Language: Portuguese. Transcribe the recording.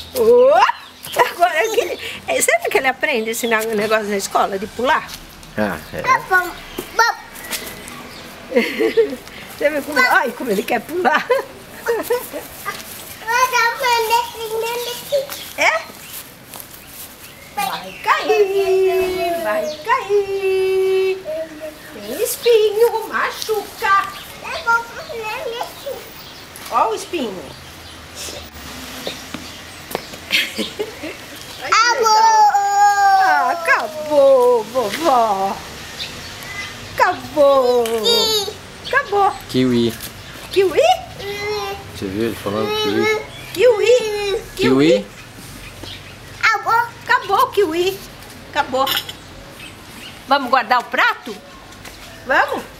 Agora, será que ele aprende esse negócio na escola de pular? Ah, é. Você vê como, ai, como ele quer pular. É? Vai cair, vai cair. Tem espinho, machuca. Olha o espinho. Ah, acabou, vovó. Acabou. Acabou. Kiwi. Kiwi? Você viu ele falando kiwi? Kiwi. Kiwi? Acabou, kiwi. Acabou. Vamos guardar o prato? Vamos?